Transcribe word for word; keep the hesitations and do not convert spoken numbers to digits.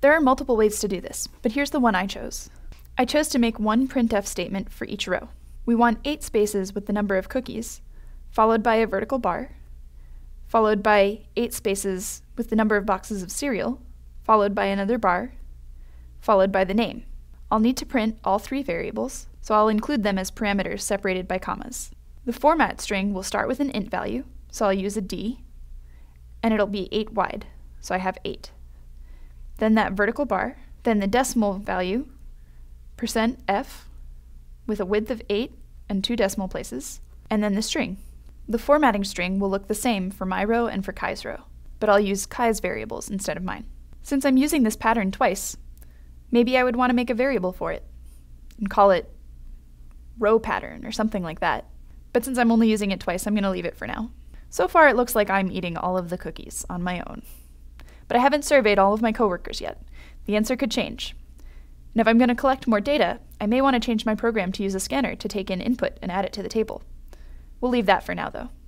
There are multiple ways to do this, but here's the one I chose. I chose to make one printf statement for each row. We want eight spaces with the number of cookies, followed by a vertical bar, followed by eight spaces with the number of boxes of cereal, followed by another bar, followed by the name. I'll need to print all three variables, so I'll include them as parameters separated by commas. The format string will start with an int value, so I'll use a D, and it'll be eight wide, so I have eight. Then that vertical bar, then the decimal value, percent %f, with a width of eight and two decimal places, and then the string. The formatting string will look the same for my row and for Kai's row, but I'll use Kai's variables instead of mine. Since I'm using this pattern twice, maybe I would want to make a variable for it and call it row pattern or something like that. But since I'm only using it twice, I'm going to leave it for now. So far it looks like I'm eating all of the cookies on my own. But I haven't surveyed all of my coworkers yet. The answer could change. And if I'm going to collect more data, I may want to change my program to use a scanner to take in input and add it to the table. We'll leave that for now though.